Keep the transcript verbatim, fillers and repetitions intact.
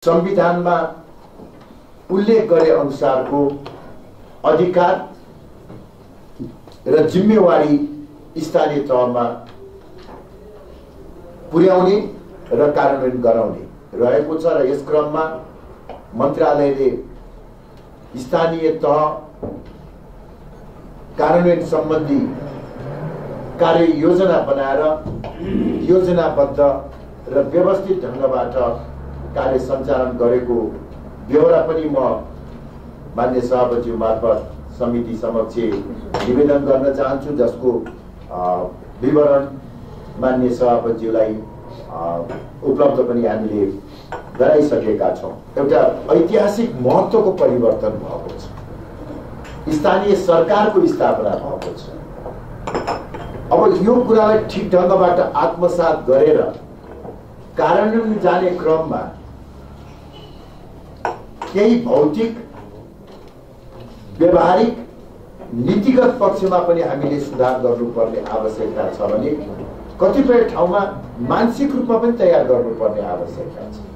संविधानमा उल्लेख गरे अनुसारको अधिकार र जिम्मेवारी स्थानीय तहमा पुर्याउने र कार्यान्वयन गराउने रहेको छ र यस क्रममा मन्त्रालयले स्थानीय तह कार्यान्वयन सम्बन्धी कार्य योजना बनाएर योजनाबद्ध र व्यवस्थित ढंगबाट कार्य सञ्चालन गरेको ब्यौरा पनि म मान्य सभापति मार्फत समिति समक्ष निवेदन गर्न चाहन्छु, जसको विवरण मान्य सभापतिलाई उपलब्ध पनि हामीले गराइसकेका छौं। एउटा ऐतिहासिक महत्त्वको परिवर्तन भएको छ, स्थानीय सरकारको स्थापना भएको छ। अब यो कुरालाई ठिक ढंगबाट आत्मसात गरेर कार्यान्वयन जाने क्रममा केही भौतिक व्यवहारिक नीतिगत पक्षमा पनि हामीले सुधार गर्नुपर्ने आवश्यकता छ भने कतिपय ठाउँमा मानसिक रूपमा पनि तयार गर्नुपर्ने आवश्यकता छ।